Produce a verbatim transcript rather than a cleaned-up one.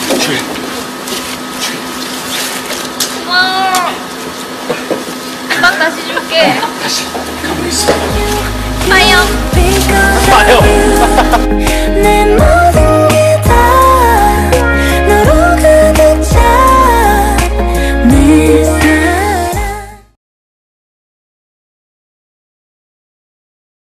고마워. 금방 다시 줄게. 다시 가만히 있어. 빠이요. 빠요.